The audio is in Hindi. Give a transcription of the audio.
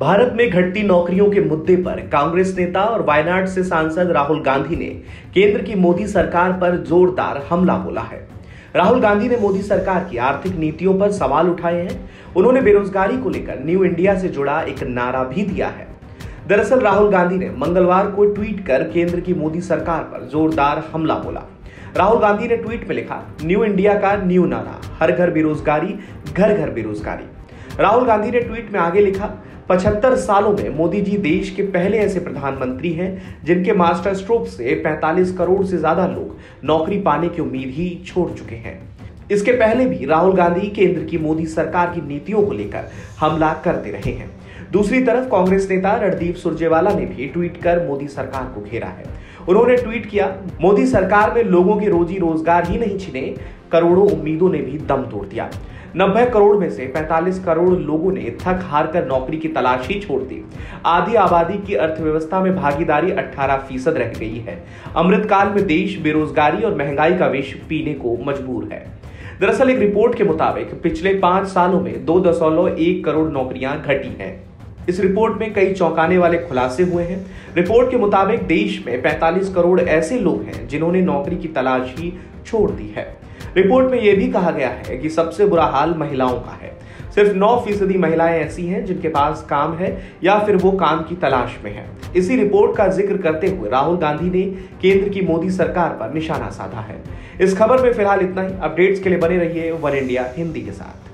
भारत में घटती नौकरियों के मुद्दे पर कांग्रेस नेता और वायनाड से सांसद राहुल गांधी ने केंद्र की मोदी सरकार पर जोरदार हमला बोला है। राहुल गांधी ने मोदी सरकार की आर्थिक नीतियों पर सवाल उठाए हैं। उन्होंने बेरोजगारी को लेकर न्यू इंडिया से जुड़ा एक नारा भी दिया है। दरअसल राहुल गांधी ने मंगलवार को ट्वीट कर केंद्र की मोदी सरकार पर जोरदार हमला बोला। राहुल गांधी ने ट्वीट में लिखा, न्यू इंडिया का न्यू नारा, हर घर बेरोजगारी, घर घर बेरोजगारी। राहुल गांधी ने ट्वीट में आगे लिखा, 75 सालों में मोदी जी देश के पहले ऐसे प्रधानमंत्री हैं जिनके मास्टर स्ट्रोक से 45 करोड़ से ज्यादा लोग नौकरी पाने की उम्मीद ही छोड़ चुके हैं। इसके पहले भी राहुल गांधी केंद्र की मोदी सरकार की नीतियों को लेकर हमला करते रहे हैं। दूसरी तरफ कांग्रेस नेता रणदीप सुरजेवाला ने भी ट्वीट कर मोदी सरकार को घेरा है। उन्होंने ट्वीट किया, मोदी सरकार में लोगों के रोजी रोजगार ही नहीं छिने, करोड़ों उम्मीदों ने भी दम तोड़ दिया। 90 करोड़ में से 45 करोड़ लोगों ने थक हार कर नौकरी की तलाश ही छोड़ दी। आधी आबादी की अर्थव्यवस्था में भागीदारी 18% रह गई है। अमृतकाल में देश बेरोजगारी और महंगाई का विष पीने को मजबूर है। दरअसल एक रिपोर्ट के मुताबिक पिछले 5 सालों में 2.1 करोड़ नौकरियां घटी हैं। इस रिपोर्ट में कई चौंकाने वाले खुलासे हुए हैं। रिपोर्ट के मुताबिक देश में 45 करोड़ ऐसे लोग हैं जिन्होंने नौकरी की तलाश ही छोड़ दी है। रिपोर्ट में यह भी कहा गया है कि सबसे बुरा हाल महिलाओं का है। सिर्फ 9% महिलाएं ऐसी हैं जिनके पास काम है या फिर वो काम की तलाश में है। इसी रिपोर्ट का जिक्र करते हुए राहुल गांधी ने केंद्र की मोदी सरकार पर निशाना साधा है। इस खबर में फिलहाल इतना ही। अपडेट्स के लिए बने रहिए वन इंडिया हिंदी के साथ।